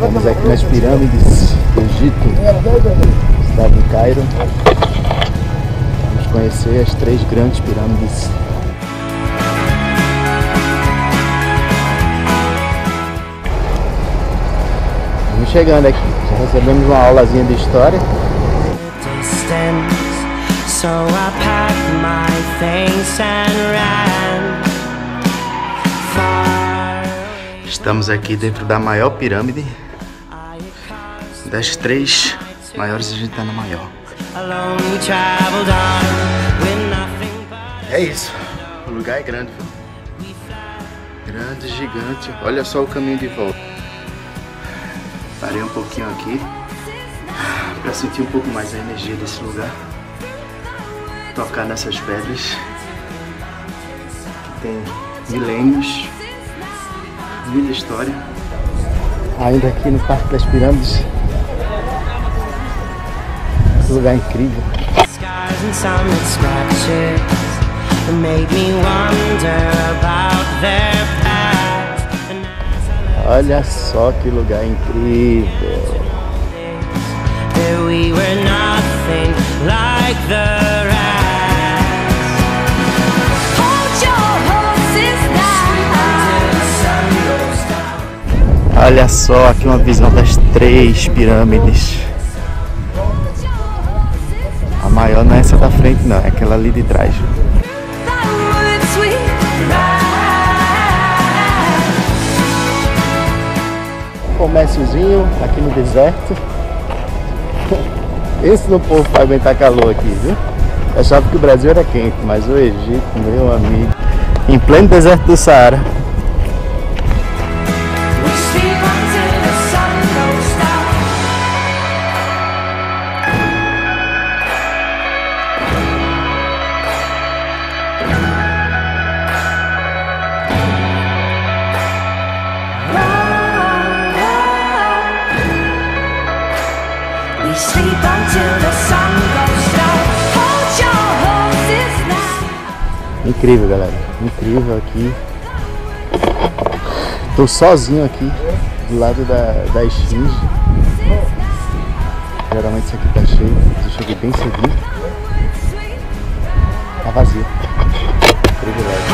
Estamos aqui nas pirâmides do Egito, cidade do Cairo. Vamos conhecer as 3 grandes pirâmides. Vamos chegando aqui, já recebemos uma aulazinha de história. Estamos aqui dentro da maior pirâmide. Das 3 maiores, a gente tá na maior. É isso, o lugar é grande, viu? Grande, gigante. Olha só o caminho de volta. Parei um pouquinho aqui para sentir um pouco mais a energia desse lugar. Tocar nessas pedras que tem milênios, muita história. Ainda aqui no Parque das Pirâmides. Um lugar incrível. Olha só que lugar incrível. Olha só aqui uma visão das 3 pirâmides. A maior não é essa da frente não, é aquela ali de trás. Comérciozinho aqui no deserto. Esse no povo vai aguentar calor aqui, viu? Eu achava que o Brasil era quente, mas o Egito, meu amigo, em pleno deserto do Saara. Incrível, galera, incrível aqui. Tô sozinho aqui do lado da esfinge. Geralmente isso aqui tá cheio, eu cheguei bem cedinho. Tá vazio. Privilégio.